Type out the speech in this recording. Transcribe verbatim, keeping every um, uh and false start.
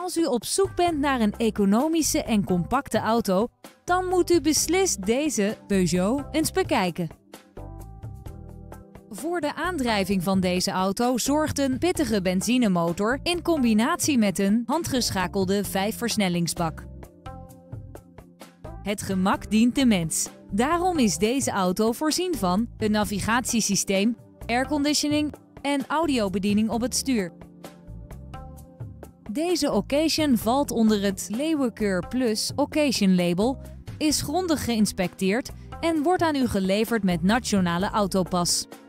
Als u op zoek bent naar een economische en compacte auto, dan moet u beslist deze Peugeot eens bekijken. Voor de aandrijving van deze auto zorgt een pittige benzinemotor in combinatie met een handgeschakelde vijfversnellingsbak. Het gemak dient de mens. Daarom is deze auto voorzien van een navigatiesysteem, airconditioning en audiobediening op het stuur. Deze Occasion valt onder het Leeuwenkeur Plus Occasion label, is grondig geïnspecteerd en wordt aan u geleverd met Nationale Autopas.